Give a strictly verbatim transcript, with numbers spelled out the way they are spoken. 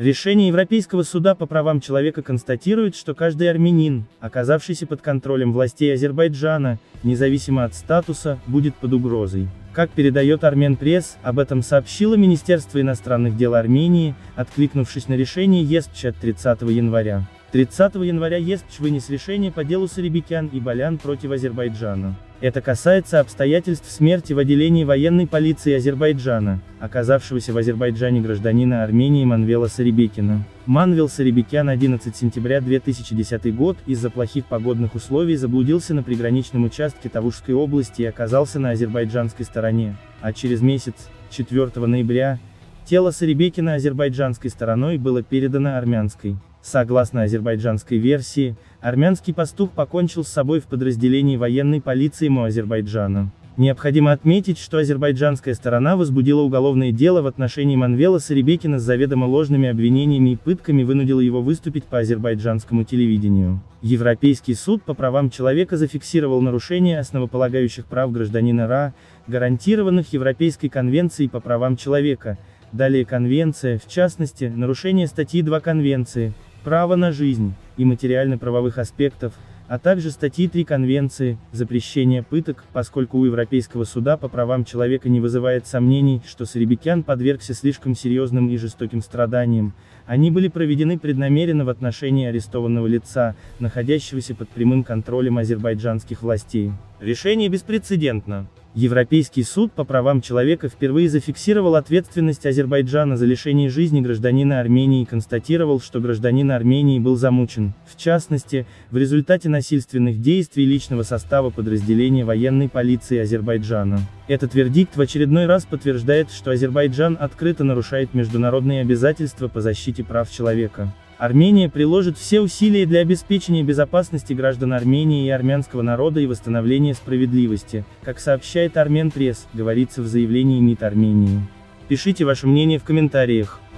Решение Европейского суда по правам человека констатирует, что каждый армянин, оказавшийся под контролем властей Азербайджана, независимо от статуса, будет под угрозой. Как передает Армен Пресс, об этом сообщило Министерство иностранных дел Армении, откликнувшись на решение ЕСПЧ от тридцатого января. тридцатого января ЕСПЧ вынес решение по делу Сарибекян и Балян против Азербайджана. Это касается обстоятельств смерти в отделении военной полиции Азербайджана, оказавшегося в Азербайджане гражданина Армении Манвела Сарибекяна. Манвел Сарибекян одиннадцатого сентября две тысячи десятого года из-за плохих погодных условий заблудился на приграничном участке Тавушской области и оказался на азербайджанской стороне, а через месяц, четвёртого ноября, тело Сарибекяна азербайджанской стороной было передано армянской. Согласно азербайджанской версии, армянский пастух покончил с собой в подразделении военной полиции МО Азербайджана. Необходимо отметить, что азербайджанская сторона возбудила уголовное дело в отношении Манвела Сарибекяна с заведомо ложными обвинениями и пытками, вынудила его выступить по азербайджанскому телевидению. Европейский суд по правам человека зафиксировал нарушение основополагающих прав гражданина РА, гарантированных Европейской конвенцией по правам человека. Далее конвенция, в частности, нарушение статьи два Конвенции «Право на жизнь» и материально-правовых аспектов, а также статьи три Конвенции «Запрещение пыток», поскольку у Европейского суда по правам человека не вызывает сомнений, что Сарибекян подвергся слишком серьезным и жестоким страданиям, они были проведены преднамеренно в отношении арестованного лица, находящегося под прямым контролем азербайджанских властей. Решение беспрецедентно. Европейский суд по правам человека впервые зафиксировал ответственность Азербайджана за лишение жизни гражданина Армении и констатировал, что гражданин Армении был замучен, в частности, в результате насильственных действий личного состава подразделения военной полиции Азербайджана. Этот вердикт в очередной раз подтверждает, что Азербайджан открыто нарушает международные обязательства по защите прав человека. Армения приложит все усилия для обеспечения безопасности граждан Армении и армянского народа и восстановления справедливости, как сообщает Армен Пресс, говорится в заявлении МИД Армении. Пишите ваше мнение в комментариях.